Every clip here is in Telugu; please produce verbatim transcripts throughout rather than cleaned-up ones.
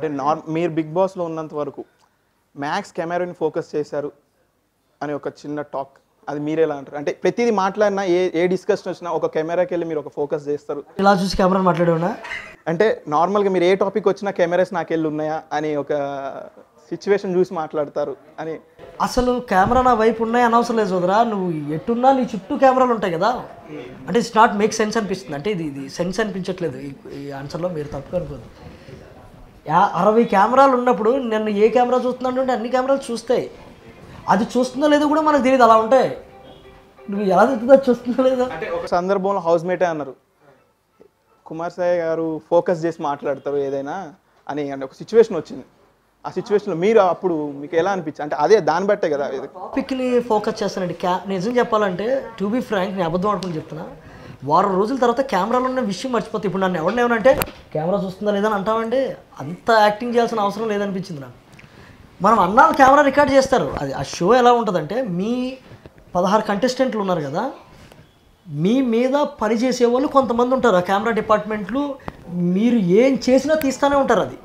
అంటే నార్ మీరు బిగ్ బాస్లో ఉన్నంత వరకు మ్యాక్స్ కెమెరాని ఫోకస్ చేశారు అని ఒక చిన్న టాక్, అది మీరు ఎలా అంటారు? అంటే ప్రతిదీ మాట్లాడినా ఏ ఏ డిస్కషన్ వచ్చినా ఒక కెమెరాకి వెళ్ళి మీరు ఒక ఫోకస్ చేస్తారు, ఇలా చూసి కెమెరా మాట్లాడేవనా? అంటే నార్మల్గా మీరు ఏ టాపిక్ వచ్చినా కెమెరాస్ నాకు వెళ్ళి ఉన్నాయా అని ఒక సిచ్యువేషన్ చూసి మాట్లాడతారు అని. అసలు కెమెరా నా వైపు ఉన్నాయి అనవసరం లేదు సోదరా, నువ్వు ఎట్టున్నా నీ చుట్టూ కెమెరాలు ఉంటాయి కదా. అంటే ఇట్స్ నాట్ మేక్ సెన్స్ అనిపిస్తుంది. అంటే ఇది ఇది సెన్స్ అనిపించట్లేదు ఈ ఆన్సర్లో, మీరు తప్పు అనుకోదు. యా అరవై కెమెరాలు ఉన్నప్పుడు నన్ను ఏ కెమెరా చూస్తున్నాడు అంటే అన్ని కెమెరాలు చూస్తాయి. అది చూస్తుందో లేదో కూడా మనకు తెలియదు, అలా ఉంటాయి. నువ్వు ఎలా చెప్తుందో చూస్తుందో లేదో. అంటే ఒక సందర్భంలో హౌస్ మేటే అన్నారు, కుమార్ సాయి గారు ఫోకస్ చేసి మాట్లాడతారు ఏదైనా అని అంటే ఒక సిచ్యువేషన్ వచ్చింది. ఆ సిచ్యువేషన్లో మీరు అప్పుడు మీకు ఎలా అనిపించింది? అంటే అదే దాన్ని బట్టే కదా టాపిక్ని ఫోకస్ చేస్తానండి. క్యా నిజం చెప్పాలంటే టు బీ ఫ్రాంక్, నేను అబద్ధం అనుకుని చెప్తున్నా, వారం రోజుల తర్వాత కెమెరాలో ఉన్న విషయం మర్చిపోతే ఇప్పుడు నన్ను ఎవరిని ఏమనంటే కెమెరా చూస్తుందా లేదని అంటామంటే అంత యాక్టింగ్ చేయాల్సిన అవసరం లేదనిపించింది నాకు. మనం అన్నాళ్ళు కెమెరా రికార్డ్ చేస్తారు. అది ఆ షో ఎలా ఉంటుందంటే, మీ పదహారు కంటెస్టెంట్లు ఉన్నారు కదా, మీ మీద పనిచేసే వాళ్ళు కొంతమంది ఉంటారు ఆ కెమెరా డిపార్ట్మెంట్లు. మీరు ఏం చేసినా తీస్తూనే ఉంటారు. అది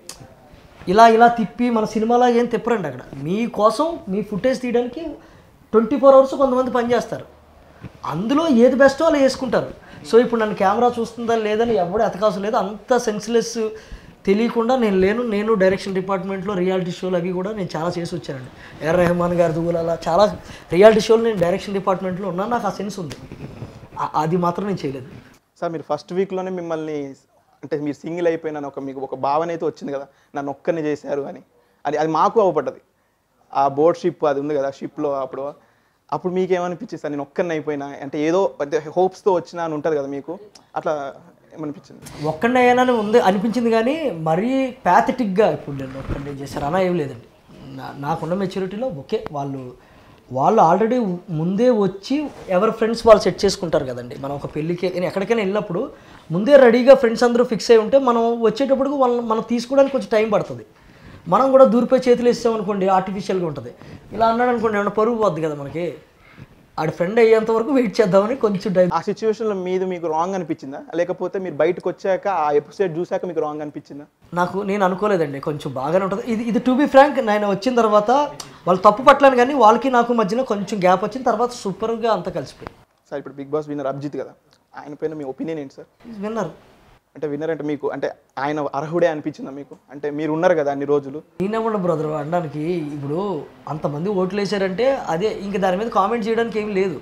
ఇలా ఇలా తిప్పి మన సినిమాలో ఏం తిప్పరండి అక్కడ. మీకోసం మీ ఫుటేజ్ తీయడానికి ట్వంటీ ఫోర్ అవర్స్ కొంతమంది పనిచేస్తారు. అందులో ఏది బెస్టో అలా వేసుకుంటారు. సో ఇప్పుడు నన్ను కెమెరా చూస్తుందా లేదని ఎవడు ఎతకాల్సిన లేదు. అంత సెన్స్లెస్ తెలియకుండా నేను లేను. నేను డైరెక్షన్ డిపార్ట్మెంట్లో రియాలిటీ షోలు అవి కూడా నేను చాలా చేసి వచ్చానండి. ఏఆర్ రెహమాన్ గారి దువ్వులు అలా చాలా రియాలిటీ షోలు నేను డైరెక్షన్ డిపార్ట్మెంట్లో ఉన్నాను. నాకు ఆ సెన్స్ ఉంది. అది మాత్రం నేను చేయలేదు. సార్ మీరు ఫస్ట్ వీక్లోనే మిమ్మల్ని అంటే మీరు సింగిల్ అయిపోయినాను ఒక మీకు ఒక భావన అయితే వచ్చింది కదా, నన్ను ఒక్కరిని చేశారు అని. అది అది మాకు అవ్వబడ్డది. ఆ బోట్ షిప్ అది ఉంది కదా షిప్లో, అప్పుడు అప్పుడు మీకు ఏమనిపించింది సార్? నేను ఒక్కరిని అయిపోయినా అంటే ఏదో అంటే హోప్స్తో వచ్చినా అని ఉంటుంది కదా మీకు, అట్లా ఏమనిపించింది? ఒక్కడిని అయ్యానని ఉంది అనిపించింది, కానీ మరీ ప్యాథటిక్గా ఇప్పుడు నేను ఒక్కడిని చేశారు అలా ఏం లేదండి. నా నాకున్న మెచ్యూరిటీలో ఓకే, వాళ్ళు వాళ్ళు ఆల్రెడీ ముందే వచ్చి ఎవరి ఫ్రెండ్స్ వాళ్ళు సెట్ చేసుకుంటారు కదండి. మనం ఒక పెళ్ళికి ఎక్కడికైనా వెళ్ళినప్పుడు ముందే రెడీగా ఫ్రెండ్స్ అందరూ ఫిక్స్ అయి ఉంటే మనం వచ్చేటప్పుడు వాళ్ళని మనం తీసుకోవడానికి కొంచెం టైం పడుతుంది. మనం కూడా దూరిపోయి చేతులు ఇస్తామనుకోండి ఆర్టిఫిషియల్గా ఉంటుంది. ఇలా అన్నాడు అనుకోండి ఏమన్నా పరుగు పోద్ది కదా మనకి. ఆడ ఫ్రెండ్ అయ్యేంత వరకు వెయిట్ చేద్దామని కొంచెం టైం. ఆ సిచ్యువేషన్లో మీది మీకు రాంగ్ అనిపించిందా, లేకపోతే మీరు బయటకు వచ్చాక ఆ ఎపిసోడ్ చూసాక మీకు రాంగ్ అనిపించిందా? నాకు నేను అనుకోలేదండి, కొంచెం బాగానే ఉంటుంది. ఇది ఇది టు బీ ఫ్రాంక్, నేను వచ్చిన తర్వాత వాళ్ళు తప్పు పట్టలేను, కానీ వాళ్ళకి నాకు మధ్యన కొంచెం గ్యాప్ వచ్చిన తర్వాత సూపర్గా అంతా కలిసిపోయింది. సార్ ఇప్పుడు బిగ్ బాస్ విన్నర్ అభిజిత్ కదా, ఆయన పైన మీ ఒపీనియన్ ఏంటి సార్? విన్నర్ అంటే విన్నర్ అంటే మీకు అంటే ఆయన అర్హుడే అనిపించిందా మీకు? అంటే మీరు ఉన్నారు కదా అన్ని రోజులు. నేనేమన్నా బ్రదర్ అనడానికి, ఇప్పుడు అంతమంది ఓట్లు వేసారంటే అదే, ఇంక దాని మీద కామెంట్ చేయడానికి ఏం లేదు.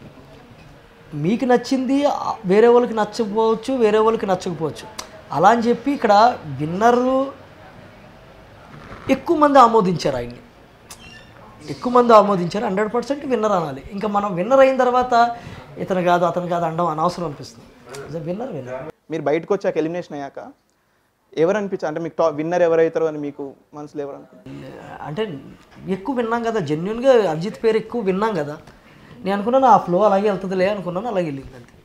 మీకు నచ్చింది వేరే వాళ్ళకి నచ్చకపోవచ్చు, వేరే వాళ్ళకి నచ్చకపోవచ్చు. అలా అని చెప్పి ఇక్కడ విన్నరు ఎక్కువ మంది ఆమోదించారు ఆయన్ని, ఎక్కువ మంది ఆమోదించారు, హండ్రెడ్ పర్సెంట్ విన్నర్ అనాలి. ఇంకా మనం విన్నర్ అయిన తర్వాత ఇతను కాదు అతను కాదు అనడం అనవసరం అనిపిస్తుంది. Winner winner. మీరు బయటకు వచ్చాక ఎలిమినేషన్ అయ్యాక ఎవరు అనిపించారు? అంటే మీకు టాప్ విన్నర్ ఎవరైతారో అని మీకు మనసులో ఎవరు అనుకుంటున్నారు? అంటే ఎక్కువ విన్నాం కదా, జెన్యున్గా అభిజిత్ పేరు ఎక్కువ విన్నాం కదా. నేను అనుకున్నాను ఆ ఫ్లో అలాగే వెళ్తుందిలే అనుకున్నాను, అలాగే వెళ్ళింది అంతే.